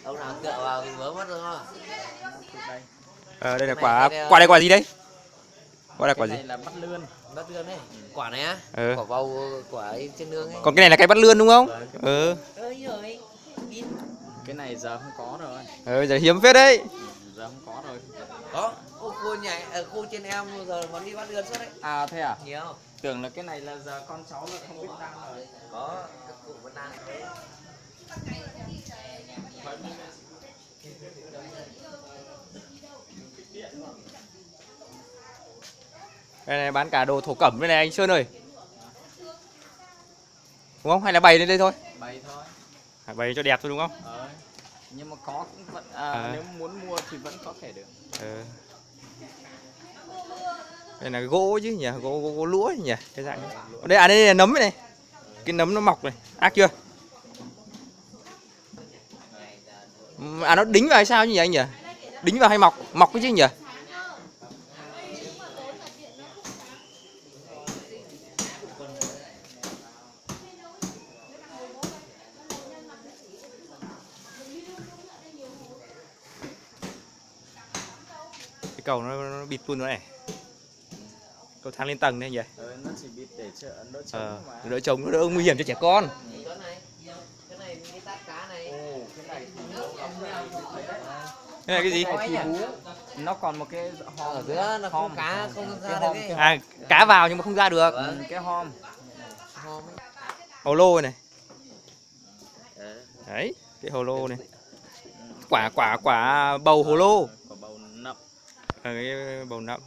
Ông nào tựa vào thì vớ mất đúng không? Đây là quả đây quả gì đấy? Quả là quả gì? Này là bát lươn. Bát lươn đấy. Quả này á? Ừ. Quả bầu, quả ấy trên nương ấy. Còn cái này là cái bát lươn đúng không? Ừ. Rồi. Cái này giờ không có rồi. Giờ hiếm phết đấy. Giờ không có rồi. Có. Khu nhảy ở khu trên em giờ vẫn đi bát lươn suốt đấy. À thế à? Nhiều. Tưởng là cái này là giờ con cháu là không biết đang rồi. Có. Các cụ vẫn đang. Đây này bán cả đồ thổ cẩm đây này anh Sơn ơi. Đúng không? Hay là bày lên đây thôi? Bày thôi. Bày cho đẹp thôi đúng không? Nhưng mà có cũng vẫn nếu muốn mua thì vẫn có thể được. Đây là gỗ chứ nhỉ, gỗ lũa nhỉ, cái dạng này. Đây là nấm này. Cái nấm nó mọc này, ác chưa? Nó đính vào hay sao nhỉ anh nhỉ? Đính vào hay mọc cái chứ nhỉ? Cái cầu nó bịt luôn rồi này. Cầu thang lên tầng đây nhỉ? Nó chỉ bịt để đỡ trống mà. Đỡ trống, nó đỡ nguy hiểm cho trẻ con. Cái này cái tát cá này. Cái này cái gì? Nó còn một cái hòm ở giữa nó không cá không ra được ấy. À, cá vào nhưng mà không ra được. Cái hòm. Hồ lô này. Đấy, cái hồ lô này. Quả bầu hồ lô. Quả bầu nậm. Cái bầu nậm.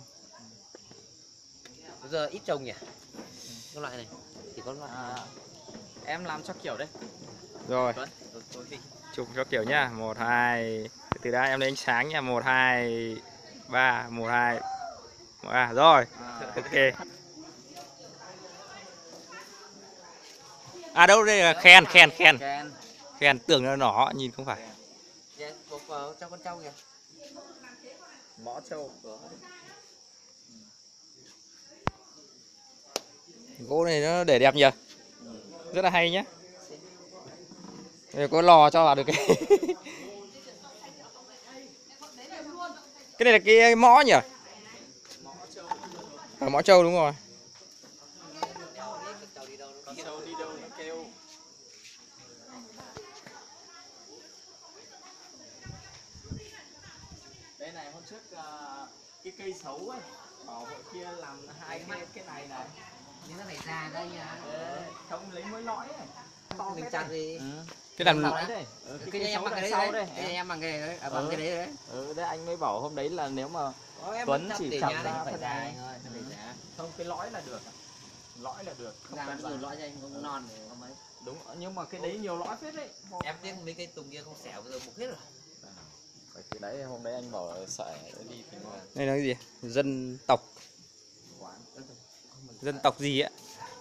Bây giờ ít trồng nhỉ? Cái loại này chỉ có loại. Em làm cho kiểu đấy. Rồi. Chụp cho kiểu nhá. 1 2 từ đây em lấy ánh sáng nha. 1 2 3 1 2 rồi. Ok. À đâu đây là khen tưởng là nó nhìn không phải. Bột vào cho con trâu kìa. Mõ trâu. Gỗ này nó để đẹp nhỉ. Rất là hay nhá. Đây có lò cho vào được cái. Cái này là cái mõ nhỉ? Mõ trâu đúng rồi. Con trâu đi đâu nó kêu. Đây này hôm trước cái cây xấu ấy, bảo hội kia làm hai cái này này. Nhưng nó phải già đây nha. Không lấy mới lõi ấy. Mình chặt gì? Cái làm đây. Cái em bằng cái đấy đấy. Cái em bằng cái đấy, bằng cái đấy đấy. Đấy anh mới bảo hôm đấy là nếu mà Tuấn chỉ chặt ra phần này thôi. Không cái lõi là được. Lõi là được. Không cần nhiều lõi cho anh không non để không ấy. Đúng, nhưng mà cái đấy nhiều lõi phết đấy. Em biết mấy cây tùng kia không xẻo bây giờ mục hết rồi. Phải cái đấy hôm đấy anh bảo sợ đi thì mà. đây là cái gì? Dân tộc gì ạ?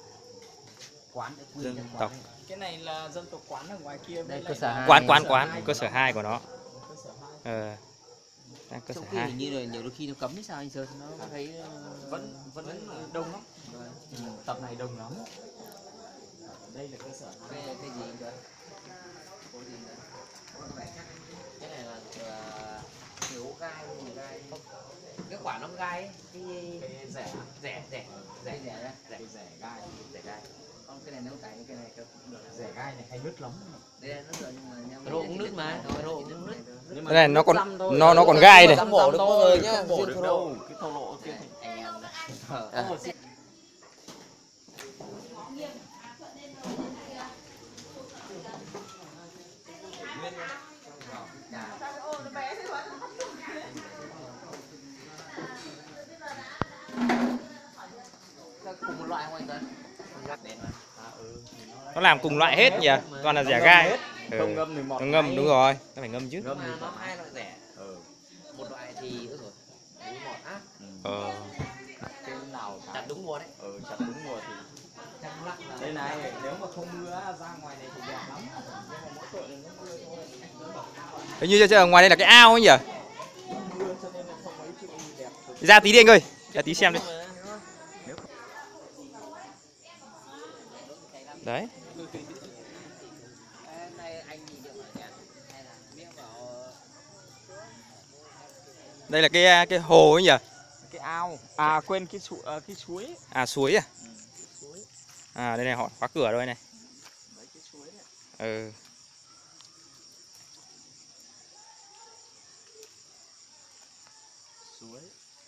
Dân tộc. Cái này là dân tộc quán ở ngoài kia. Đây cơ sở 2. Quán cơ sở 2 của nó. Cơ sở 2. Như là nhiều đôi khi nó cấm hay sao anh Sơn nó thấy vẫn đông lắm. Tập này đông lắm. Đây là cơ sở cái gì cơ? Cái này là kiểu gai. Cái quả nó gai ấy. cái rẻ Rẻ gai. Con cái này nếu cái này được. Rẻ gai này hay nứt lắm. Đây nó rửa nhưng mà cái rô cũng nứt mà. Cái rô cũng nứt. Cái này nó còn gai này. Không bổ được mọi người nhá. Không bổ được đâu. Cái thô lộ kia. Cùng một loại không anh Tuấn? Nó làm cùng loại hết nhỉ? Toàn là rẻ gai hết. Không ngâm thì mọt. Nó ngâm đúng rồi, nó phải ngâm chứ. Nó hai loại rẻ. Một loại thì rồi. Đúng mọt ác. Cái nào chặt đúng mùa đấy. Chặt đúng mùa thì đây này, nếu mà không mưa ra ngoài này thì đẹp lắm. Nhưng mà mỗi tội là nó mưa thôi. Hình như ở ngoài đây là cái ao ấy nhỉ? Mưa cho nên là không mấy chuyện đẹp. Ra tí đi anh ơi, ra tí xem đi. Đấy. Đây là cái hồ ấy nhỉ? Cái ao. À quên cái suối. À suối à? Ừ, cái suối. À đây này họ khóa cửa rồi này. Đấy cái suối đấy. Ừ. Suối.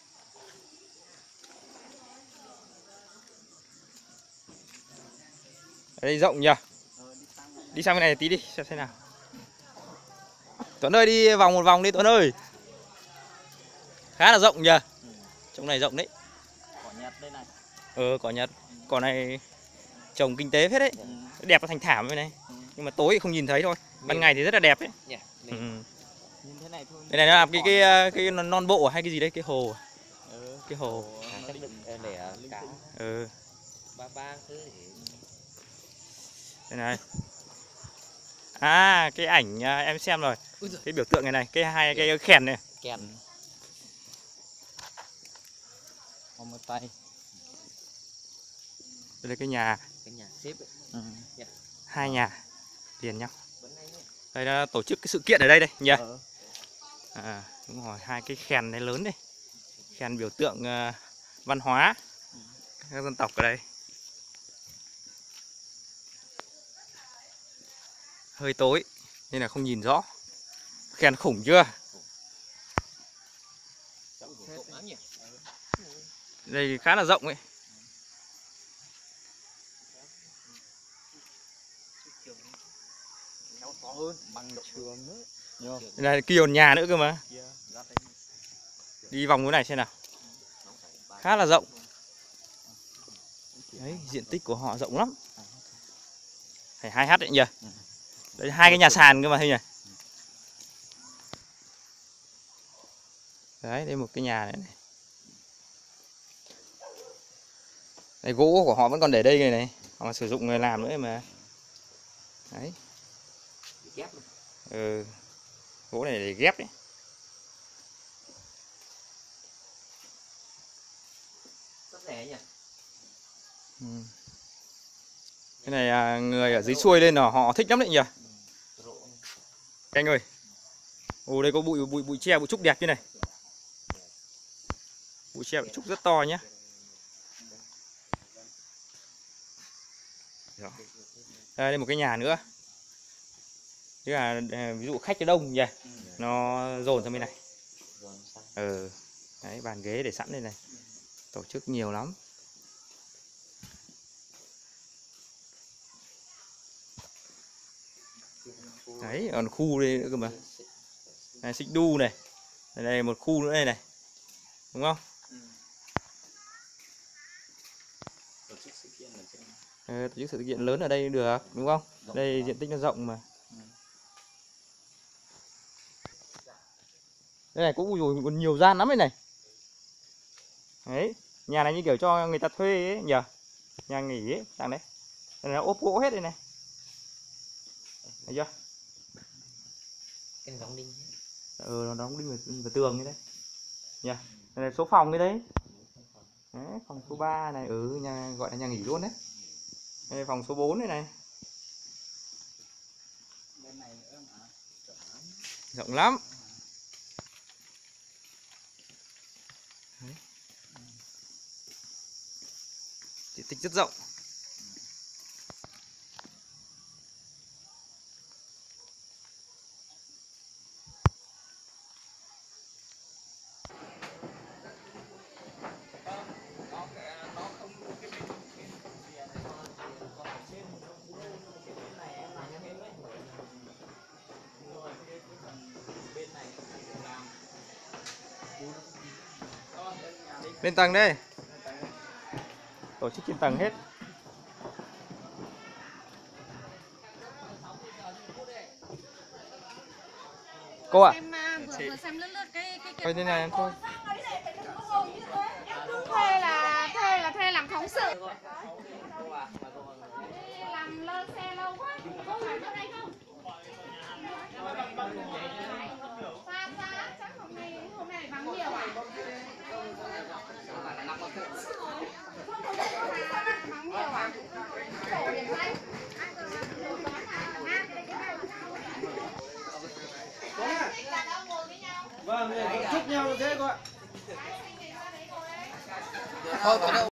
Ở đây rộng nhỉ? Đi sang bên này tí đi, xem nào. Tuấn ơi đi vòng một vòng đi Tuấn ơi. Khá là rộng nhỉ? Trong này rộng đấy. Cỏ nhật đây này. Cỏ nhật. Cỏ này trồng kinh tế phết đấy. Đẹp và thành thảm bên này. Nhưng mà tối thì không nhìn thấy thôi. Ban ngày thì rất là đẹp đấy. Ừ. Nhìn thế này thôi. Đây này nó làm cái non bộ hay cái gì đấy, cái hồ. Cái hồ. Để cá. Ba thứ. Đây này. À cái ảnh em xem rồi. Cái biểu tượng này cái hai cái kèn này. Kèn. Có một tay. Đây là cái nhà xếp. hai nhà liền nhau. Đây là tổ chức cái sự kiện ở đây đây nhỉ? À, đúng rồi, hai cái kèn này lớn đây. Kèn biểu tượng văn hóa các dân tộc ở đây. Hơi tối nên là không nhìn rõ. Kèn khủng chưa? Đây khá là rộng ấy. To hơn bằng trường nữa. Đây là kiồn nhà nữa cơ mà. Đi vòng cái này xem nào. Khá là rộng. Đấy, diện tích của họ rộng lắm. Phải 2h đấy nhỉ? Đấy hai cái nhà sàn cơ mà thấy nhỉ? Đấy, đây một cái nhà này. Đây gỗ của họ vẫn còn để đây này. Họ sử dụng người làm nữa mà. Đấy. Gỗ này để ghép đấy. Rất rẻ nhỉ? Cái này người ở dưới xuôi lên là họ thích lắm đấy nhỉ? Anh ơi. Ồ đây có bụi tre, bụi trúc đẹp như này. Bụi tre, bụi trúc rất to nhá. Đây một cái nhà nữa. Tức là ví dụ khách đông nhỉ, nó dồn sang bên này. Đấy bàn ghế để sẵn đây này, tổ chức nhiều lắm. Đấy còn khu đây nữa cơ mà. Này xích đu này, đây một khu nữa đây này, đúng không? Tổ chức sự kiện lớn ở đây được, đúng không? Đây diện tích nó rộng mà. Đây này cũng còn nhiều gian lắm đây này. Đấy, nhà này như kiểu cho người ta thuê ấy nhỉ? Nhà nghỉ ấy, thằng đấy. Đây là ốp gỗ hết đây này. Thấy chưa? Cái đóng đinh. Nó đóng đinh vào tường như đấy. Nhỉ? Đây là số phòng cái đấy. Đấy, phòng số 3 này, nhà gọi là nhà nghỉ luôn đấy. Đây phòng số 4 đây này. Rộng lắm. Đấy. Diện tích rất rộng. Lên tầng đây. Tổ chức trên tầng hết. Cô ạ. Em vừa xem lướt cái Thôi thế này em thôi. thuê làm phóng sự. Làm lơ xe lâu quá. Có phải ở đây không? Xa chắc hôm nay vắng nhiều à? Vắng nhiều à? Sổ điện danh. Vâng, chúc nhau thế cô ạ. Thôi,